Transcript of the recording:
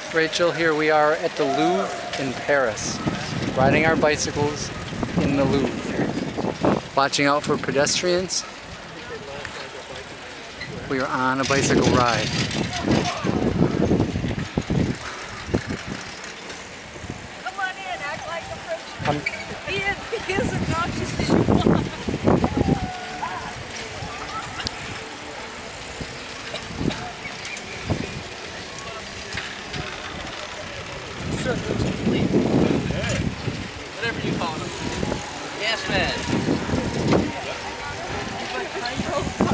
Rachel, here we are at the Louvre in Paris, riding our bicycles in the Louvre, watching out for pedestrians. We are on a bicycle ride. Come on in, act like a Frenchman. He is obnoxious as you want. Whatever you call them. Yes, man.